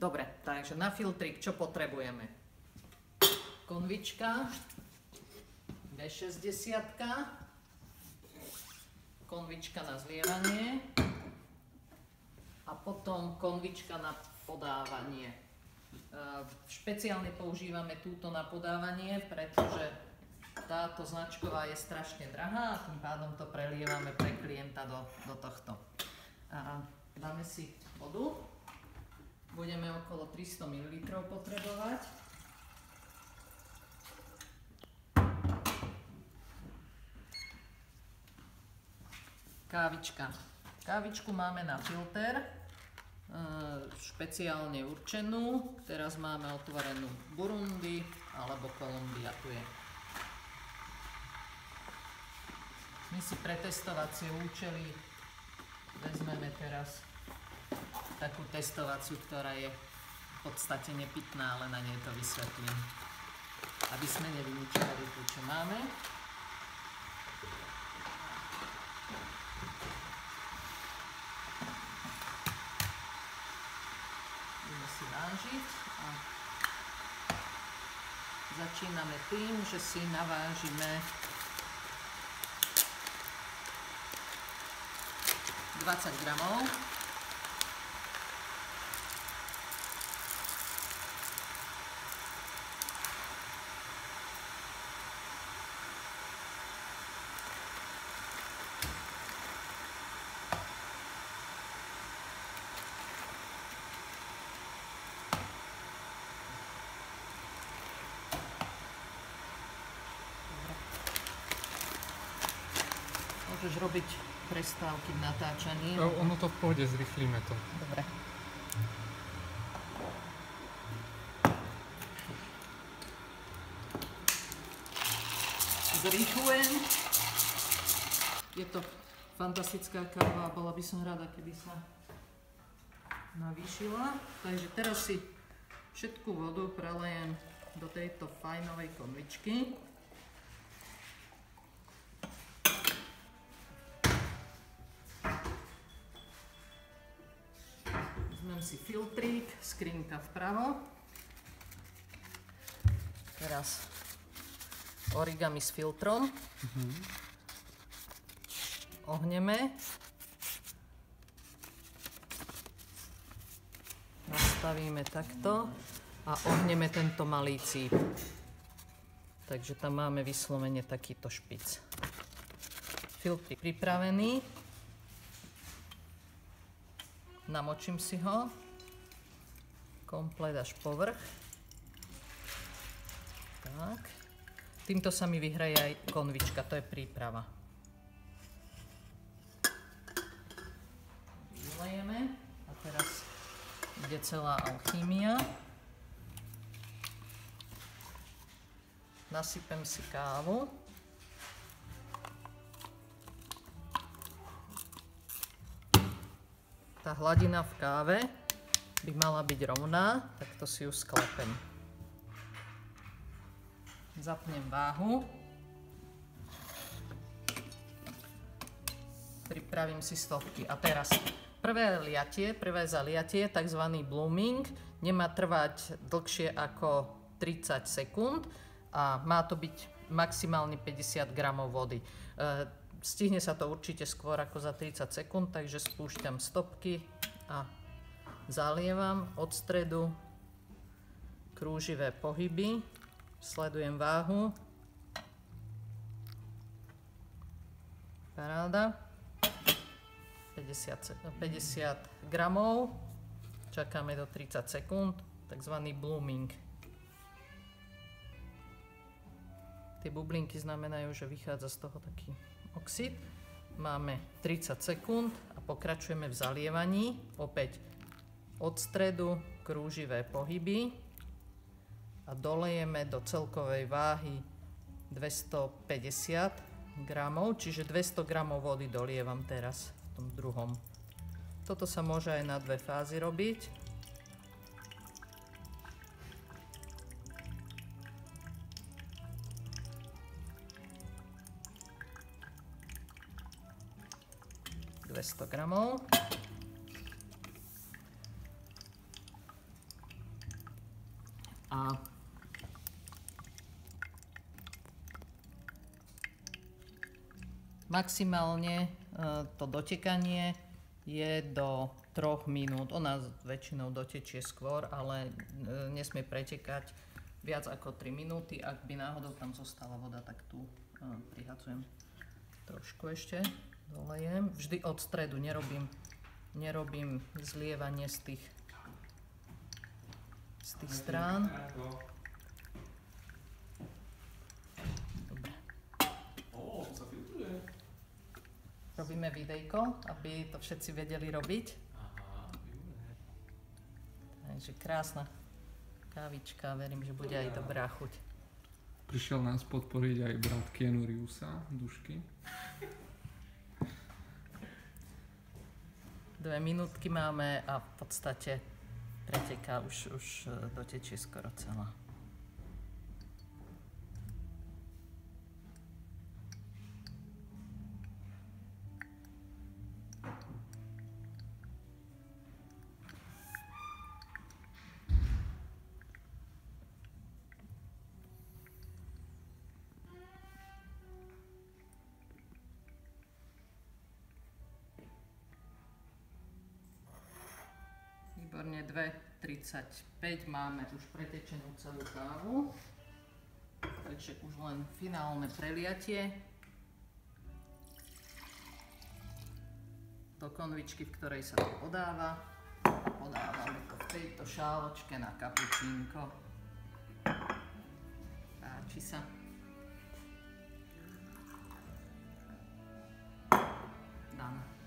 Dobre, takže na filtrik čo potrebujeme? Konvička, V60, konvička na zlievanie a potom konvička na podávanie. Špeciálne používame túto na podávanie, pretože táto značková je strašne drahá a tým pádom to prelievame pre klienta do tohto. Dáme si vodu. Budeme okolo 300 ml potrebovať. Kávička. Kávičku máme na filter, špeciálne určenú. Teraz máme otvorenú Burundi alebo Kolumbia tu je. My si pre testovacie účely vezmeme teraz takú testovaciu, ktorá je v podstate nepitná, ale na nej to vysvetlím, aby sme nevyničovali tu, čo máme. Budeme si vážiť a začíname tým, že si navážime 20 gramov. Môžeš robiť prestávky v natáčaní. No, ono to v pohode, zrýchlíme to. Dobre. Zrýchlujem. Je to fantastická káva a bola by som rada, keby sa navýšila. Takže teraz si všetku vodu prelejem do tejto fajnovej konvičky. Vezmem si filtrík, skrinka vpravo. Teraz origami s filtrom. Ohneme. Nastavíme takto a ohneme tento malý cíp. Takže tam máme vyslovene takýto špic. Filtrík pripravený. Namočím si ho komplet až povrch. Tak. Týmto sa mi vyhraje aj konvička, to je príprava. Vylejeme a teraz ide celá alchýmia. Nasypem si kávu. Tá hladina v káve by mala byť rovná, tak to si ju sklepem. Zapnem váhu. Pripravím si stopky. A teraz prvé zaliatie, tzv. Blooming, nemá trvať dlhšie ako 30 sekúnd a má to byť maximálne 50 gramov vody. Stihne sa to určite skôr ako za 30 sekúnd, takže spúšťam stopky a zalievam od stredu krúživé pohyby. Sledujem váhu. Paráda. 50 gramov. Čakáme do 30 sekúnd. Takzvaný blooming. Tie bublinky znamenajú, že vychádza z toho taký oxid. Máme 30 sekúnd a pokračujeme v zalievaní. Opäť od stredu krúživé pohyby a dolejeme do celkovej váhy 250 gramov, čiže 200 gramov vody dolievam teraz v tom druhom. Toto sa môže aj na dve fázy robiť. Gramov. A maximálne to dotekanie je do 3 minút. Ona väčšinou dotečie skôr, ale nesmie pretekať viac ako 3 minúty. Ak by náhodou tam zostala voda, tak tu prihadzujem trošku ešte, dolejem. Vždy od stredu, nerobím zlievanie z tých strán. Dobre. Robíme videjko, aby to všetci vedeli robiť. Takže krásna kávička, verím, že bude aj dobrá chuť. Prišiel nás podporiť aj brat Keanu Reevesa, Dušky. 2 minútky máme a v podstate preteká, už dotečie skoro celá. Výborne, 2:35, máme už pretečenú celú kávu, takže už len finálne preliatie do konvičky, v ktorej sa to podáva. Podávame to v tejto šáločke na kapučínko. Páči sa. Dám.